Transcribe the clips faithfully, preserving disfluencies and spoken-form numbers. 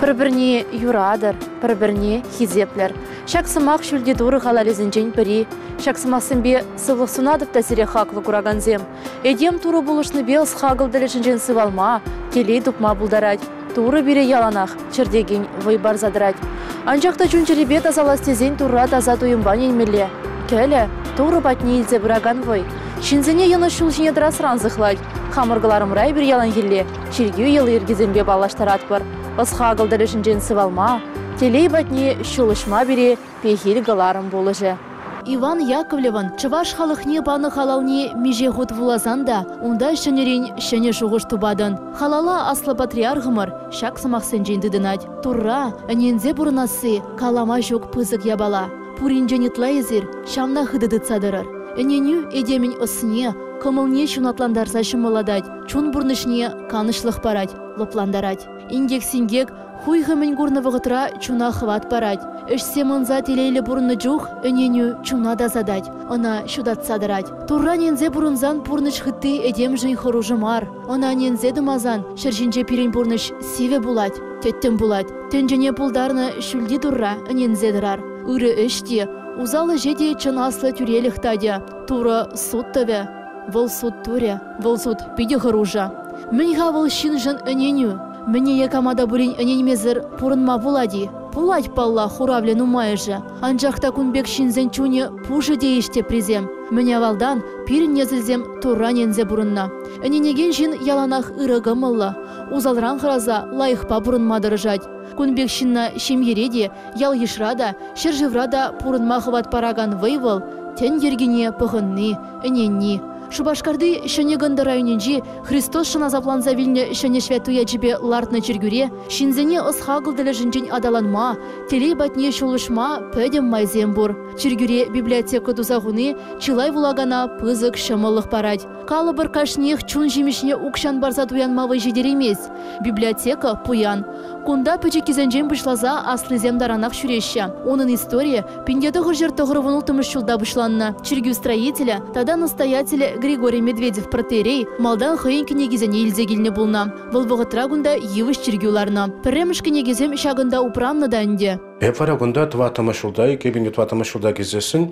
Бір-бірне юрадыр, бір-бірне хизеплер. Шаксымақ шүлде дұры қалалезінжен бірі. Шаксымақсын бе сывлық сунадып тәсіре хақлы күраганзем. Эдем туры бұлышны бе ұсқағыл ділішінжен сывалма, келей дұпма бұлдарад. Туры бире яланақ, чердеген вай барзадырад. Анжақта жүн жеребе тазаластезен турра таза туйымбан енмелі. Кәлі, туры батне елзе бұраган вай. Шинзіне яны шул жинедіра сыранзықлад. Хамырғыларым рай бір ялан елі, чергеу елі ергезенбе балаштарат бар. Осхағыл ділішінжен сывалма, телей батне шулышма бере пехел ғыларым болыжы. Иван Яковлеван чываш халықне баны халауне меже ғуд вулазанда, онда шынерен шыне жуғыш тубадын. Халала аслы патриархымыр, шак сымақсын жендідінад. Турра, әнензе бұрынасы, калама жоқ пызық ябала. Пурин женетла езір, шамна хыдыды цадырыр. Әненю эдемін осыне, кымылне шунатландарса шымыладад, чун бұрнышне канышлық парад, лыпландарад. Ингек-сингек, хуй ғымын гурны вғытра чуна хват парад. Эшсе мынза телейлі бұрынны жух, әненю чуна да задад, она шудат садырад. Турра нензе бұрынзан пұрныш хытты эдем жын хоружы мар. Она нензе дымазан, шыржинже пирен бұрныш сиве булад, теттім булад. Тенжене пулдарны шүлді турра нензе дырар. Үрі іште, узалы жеде чын аслы түрелік тадя. Тура суд төве, выл суд туре, выл суд пиде хоружа. Мінға выл шын жын әненю. Мне якамада бурин әненмезір пұрынма булади. Пулать палла хуравлен умайыжы. Анжақта күнбек шинзен чуне пужы дейіште призем. Мне валдан пирін незілзем туранензе бұрынна. Әненеген жин яланах ырығы мылла. Узалран хыраза лайықпа бұрынма дырыжад. Күнбек шинна шемереде, ял ешрада, шержеврада пұрынма хыват параган вейвыл. Тен ергене пығынны, әненні. Шубашкарды шынегінді районенжі Христос шына запланза вильне шыне швятуя жібе лартны чергюре, шинзене ысхағылдылы жінжен адаланма, телей батне шулышма пөдем майзем бұр. Чергюре библиотека дузағыны чилай вулагана пызык шымылық парад. Калы бір кашнех чун жемешіне укшан барза туянмавы жедеремез. Библиотека пуян. Кунда пөче кезенжен бұшлаза аслызем даранақ шүреші. Оның история пендеті ғыржер тұғырывын ұлтымыш шулда бұшланна. Чергю строителя, тада настоятеля Григорий Медведев протерей малдан хыйын кенегезене елзегіліне бұлна. Вылбығы трагунда евіш чергюларна. Пірреміш кенегезем шағында упранны да үнде. Эфара кунда два тамашулда, кебинге два тамашулда кезесін,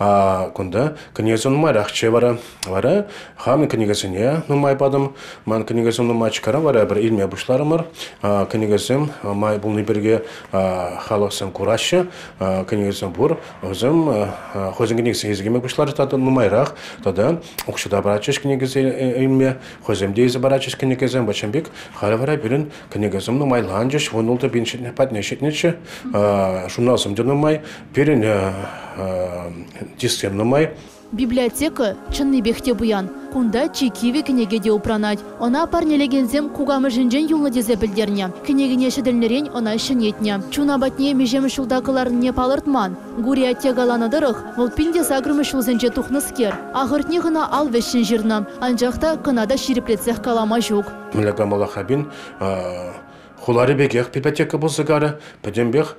а кунда кенегезен нумай рахче вара, вара, хами кенегезене нумай бадым, ман кенегезен нумай чикара вара, бір илме бұшларымыр, кенегезем май бұлны бірге халықсын курашы, кенегезен бұр, өзім хозин кенегезен езгеме бұшлары тады нумай рах, тада оқшыда барачыш кенегезен илме, хозим дейзі барачыш кенегезен бачамбек, халі вара бірін кенегезен нумай ланжыш, вон ұлды беншетіне патнешетнечі, журналсым денумай, перен дискем нумай. Библиотека чынны бехте буян. Кунда чекиве кенегеде упранать. Она парнелегензем кугамы жинжен юлны дезе білдерне. Кенегіне шеделнерен она шынетне. Чуна батне межем шулдакыларын не палыртман. Гурия тегаланадырых, волпинде сагрымы шулзенже тухныскер. Ағыртне ғына ал вешшін жирна. Анжақта кынада шириплетсех калама жук. Міліға малахабин хулары бекех библиотека болсығары, пәдембех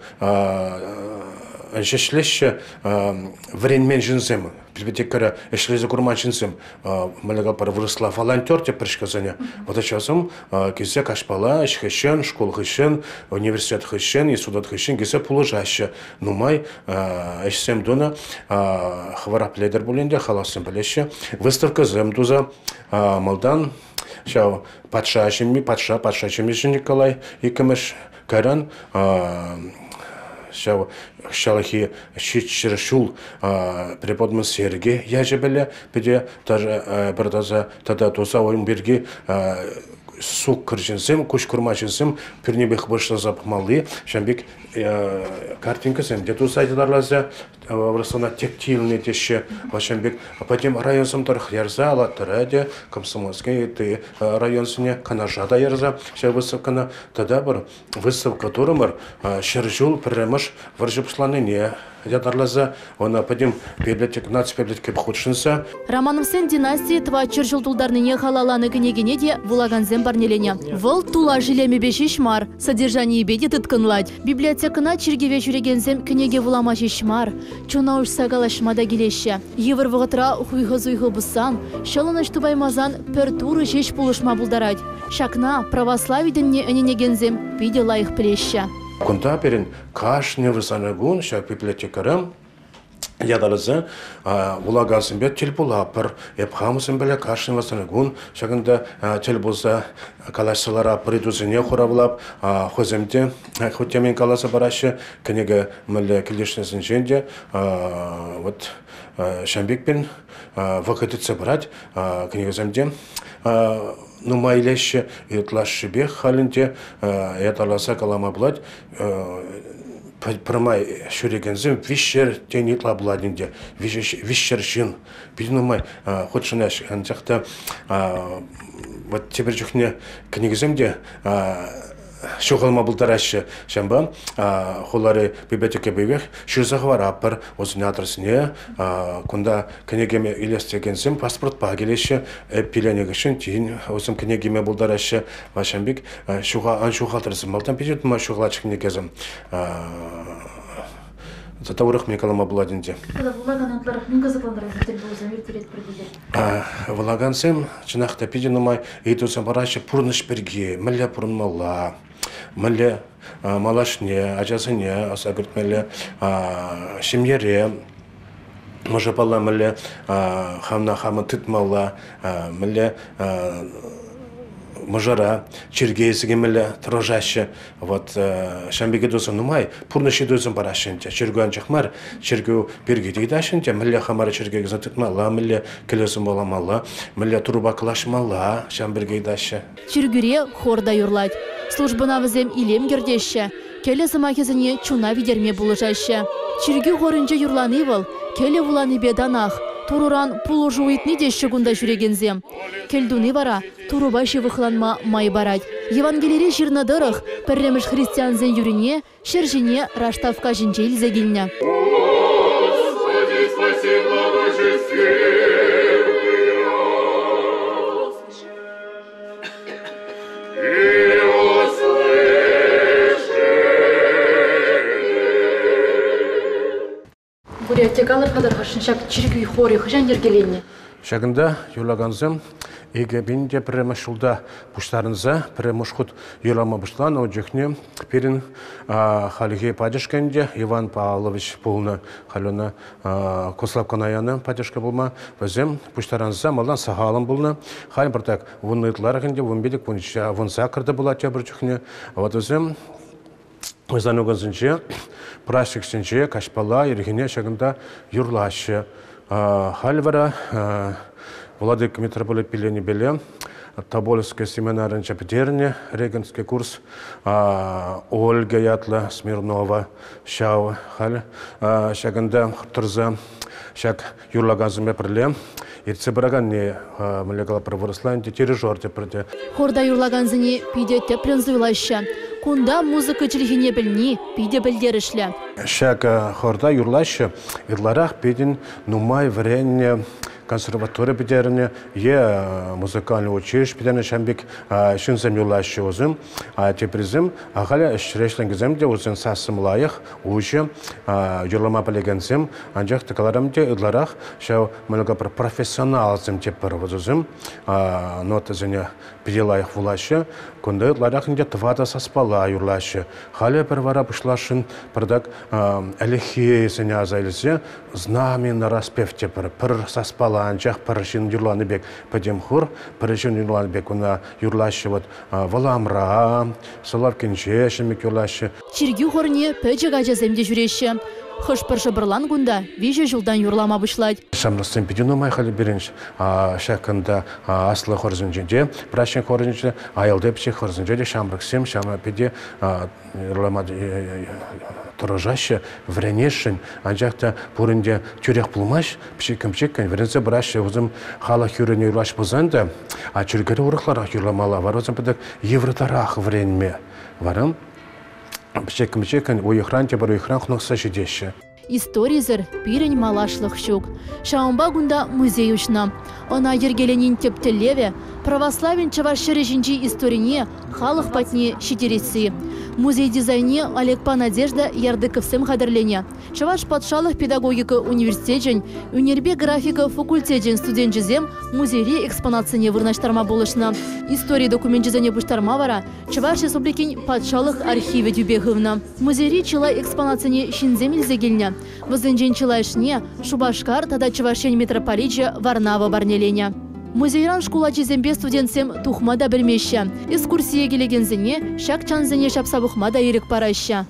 әншешлеші вренмен жінзем, библиотекары әшлезі күрман жінзем, мәліға пары вырысла волонтер деп біршказане. Ота часым кезе кашпала, әшхешен, школ хешен, университет хешен, исудат хешен, кезе пулы жашы. Нумай әшсем дона хварап ледер боленде, халасым білеші. Выставка земдуза малдан, Шау патша шеми, патша, патша шемеші Николай, икіміш кәрін, шау шалахи шитшір шул преподмын серге яжебелі, беде бір таза тада тоса ойын берге сук кіржінсім, күш күрмашынсім, пірнебек бұшты запымалы, шамбек картинкасым, де туса айтыларлазы, врасына тектильный теші, шамбек, потім районсым тұрық ярза, алаттыра де, комсомольский районсыне канажада ярза, ша выставкана, тада бір выставка тұрымыр, шыржул пірреміш варжыпшланы не, ядарлаза, она пойдем библиотек, нац библиотеке похудшинса. Романовсен династии твачыр жылтулдарныне халаланы кенегене де вулаганзем барнелене. Выл тула жилеме бешишмар, содержание беде тыткынлать. Библиотекана чиргеве жүрегензем кенеге вулама шишмар, чуна уж сагалашмада келеші. Евр вғытра хуйғы-зуйғы бұсан, шалыныш тубаймазан пір туры жеш пулышма бұлдарад. Шакна православиденне өненегензем биде лайық плеща. Кунта перен кашне высанагун, шак библиотекарам, ядалаза, улагансын бет телбулапыр, епхамысын беле кашне высанагун, шагында телбулса калашсалара придузыне хуравлап, хоземде, хотямен каласа барашы, кенеге мөлі келешнесін женде, вот Шамбекпен вакытыца брать, кенеге земде, ну майлеще итлаш бег халинте яталаса калама блать промай шурегензем вишер тень итла бладинде вишер шин биднумай хотшнаш анжакта вот теперь жухне книгиземде шухалма бултарашы шамба холары библиотеке бевех шурзахвар аппар озын адресіне кунда книгеме илестегенсем паспорт пагелеші пиленегішін тиін озым книгеме бултарашы вашамбек шуға ан шухалтырсым малтан пежет ма шухлачық негезім зата урых мекалама буладинде. Влагансем чинахта пидинумай идусам барашы пурныш берге мілля пурнмалла. Мілі малашне, ажасыне, асагырт мілі шимьере, мұжапалла мілі хамна хамы тытмалла, мілі мұжара, чергейсіге мілі тұрожашы. Вот шамбеге досын нумай, пурнышы досын барашынте, чергуан жақмар, чергу бергедейді ашынте, мілі хамары чергегізін тытмалла, мілі келесін боламалла, мілі тұруба кылашмалла, шамбергейді ашы. Чергуре хорда юрлать. Службына візем илем гердеші, келі зымакезіне чуна видерме бұлыжашы. Чиргі ғорынжы юрланы был, келі вуланы беданақ, туруран пулу жуитні деші гунда жүрегензем. Келдуны бара, турубашы вықланма май барад. Евангелире жирнадырық, пірреміш христианзен юрине, шержине раштавка жінжейл зәгіліне. Господи, спаси, благожествие! Бурятиялар қадарғашын шак чиргүй хори хыжан ергеленне. Шагында юлаганзым, еге бенде премашулда пуштарынза, премашхут юлама бушлан, о жүхне перін халиге падешкенде, Иван Павлович полна халюна Кославканаяны падешка болма, вазем пуштарынза, малдан сахалым болна, халь бартак вуннытларыгенде, вунбедік вунча вунса кырды була тебір жүхне, вот вазем Занугансынче, прашиксынче, кашпала, ергене шагында юрлашы. Хальвара, Владык митрополит Пелени Беле, Тобольский семинарный чаптерне, Регенский курс, Ольга Ятла Смирнова, Шау, Халь, шагында Турза, шаг юрлаганзыме пірле. Ирце бараганне млекала праворосланде тережор теперде. Хорда юрлаганзыне пиде теплен зуйлашы. Кунда музыка чилгине білні, пиде білдерішлі. Шак хорда юрлашы, ирларах пиден нумай варенне консерватория бедерне, е музыкальный училище бедерне шамбек шынзам юрлашы озым, а тепризм ағаля шірешлінгізім де озын сасым лайық, ұжы юрлама білегензім, анжақ тақаларымде ирларах шау мүлігі бір профессионалзым тепір озым, ноты зіне биде лайық вулашы, күнді ирларахынде твада саспала юрлашы, халя бір вара бұшлашын бірдік әліхе зіне азайлызе, знамен распев тепір, пір саспала анжақ піршін юрланы бек пәдем хур, піршін юрланы бек уна юрлашы вот валамра, Соловкинче шемек юрлашы. Чиргю хорне пәджі ғажаземде жүреші. Хыш пірші бірлан күнда вежі жылдан юрлама бұшлайды. Шамлыстын педену майхалі берінш, шақында аслы хорзынженде, прашын хорзынженде, айылды пче хорзынженде, шамрықсем, шама педе юрлама тұрыжашы, вренешін, анжақта бұрынде түрек бұлмаш, пшекім-пшеккен, верензе бұрашы өзім хала хүріне юрлаш бұзанды, а чүргері ұрықларақ юрламала var, өзім педек евротарақ вренме варым. Пшекім-пшеккен, ойықран те бар ойықран құнықса жедеші. историзер пирень малашлық щук. Шаумба гунда музей учна. Она ергеленин тептелеве, православен чаваш режинчи историне, халық патне щитереси. Музей дизайне Олекпа Надежда ярдыковсем қадырлене. Чаваш патшалық педагогика университетжен, унербе графика факультетжен студентжізем музейре экспонацияне вырнаштарма болышна. История документжізіне бұштарма вара, Чаваш республикин патшалық архиве дюбехывна. Музейре чила экспонацияне шинземелзе келіне. Вызынжен чила ішне Шубашкар тада Чавашен митрополитже Варнава барнелене. Музейран школа чизембе студентсем тухмада білмеші. Экскурсия келегензіне шак чанзіне шапсабықмада ерік параща.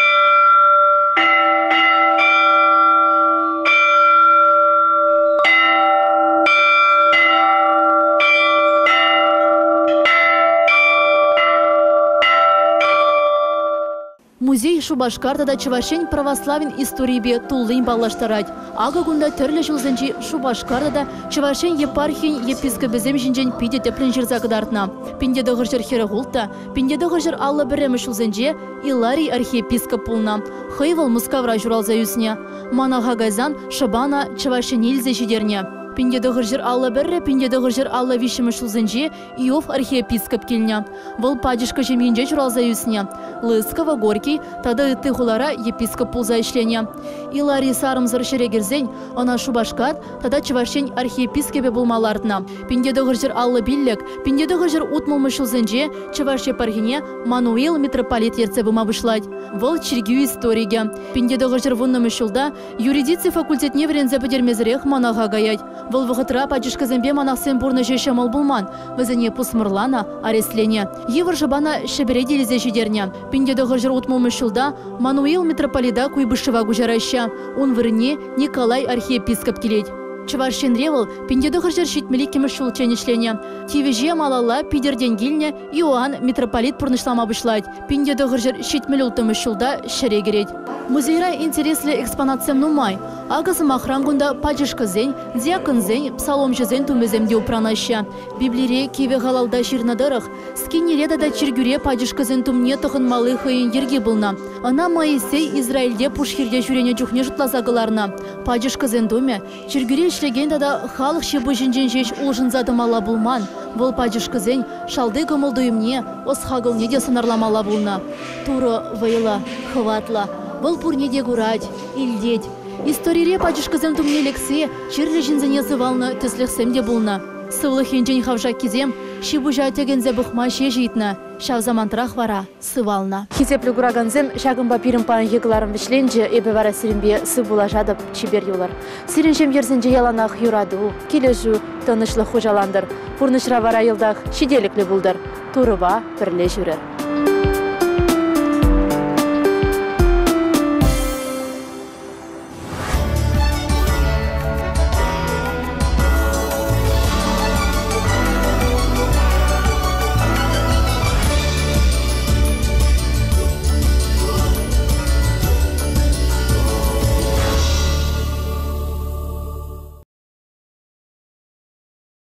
Музей Шубашкартада Чавашен православен историйбе туллын баллаштарать. Ага гунда түрлі жылзынчи Шубашкартада Чавашен епархин епископизем жинжен пиде теплен жир закыдартна. Пиндеді ғыржыр хері ғулта, пиндеді ғыржыр алла біремі жылзынче Иларий архиепископ пулна. Хыйвал мускавра журалза юсне. Манаға гайзан Шабана Чавашен елзе жидерне. Пиндеді ғыржыр алла бірі, пиндеді ғыржыр алла вишімі шылзынже Иов архиепископ келіне. Выл падишка жемінже журалза юсне. Лыскова, Горький, тада ыты хулара епископ пулза ішлене. Иларий сарымзыр шерегерзен, она Шубашкат, тада Чавашен архиепископе булмалардына. Пиндеді ғыржыр алла биллек, пиндеді ғыржыр утмылмы шылзынже Чаваш епархине Мануил митрополит ерце бұма бұшлать. Выл чергю историге. Пиндеді ғыржыр вуннымы шылда юридиция факультетне врензе бідермезірек манаға гаять. Выл вғытыра падишка зембе манақсен бурны жеше мал булман. Візіне пусмырлана арестлене. Евр жабана шебере делізе жидерне. Пиндеді ғыржыр утмылмы шылда Мануил митрополида куйбышыва гужараща. Он вырне Николай архиепископ келет. Чавашен ревел пиндеді ғыржыр шитмелі кеміш шулчен ішлене. Тивеже малала пидерден гильне Иоанн митрополит пұрнышлама бұшлайд. Пиндеді ғыржыр шитмелі ұлтымы шулда шыре керет. Музейра интереслі экспонациям нумай. Агасы махрангунда паджышқы зен, диакон зен, псаломжы зен тумеземде упранаща. Библире кеве ғалалда ширнадырық. Скинереда да чергюре паджышқы зен тумне тұхын малы хыйын ерге бұлна. Ана Моисей Израильде пушхирде жүрене жүхне жұтлазағыларна. Паджышқы зен туме, чергюре ішлегенда да халық шебі жінжен жеш ұлжын задымала бұлман. Вол паджышқы зен шалды гымылдуымне, осхағыл неде сынарламала бұлна. Туры вайла, хватла. Вол пурнеде гурать, илдеть. Историре паджышқызым тумне лексе, чирлі жінзіне зывалны төсліқсемде бұлна. Сывлы хенжен хавжак кезем, шибужа тегензе бұқма ше житна. Шавзамантырақ вара сывална. Хизеплі гураганзем шагымба пирім пан егларым вишленже эбе вара сирімбе сы була жадып чибер юлар. Сиренжем ерзінже яланақ юраду, кележу, тынышлы хожаландыр. Пурнышра вара елдақ шиделіклі бұлдыр. Турыба пірле жүрер.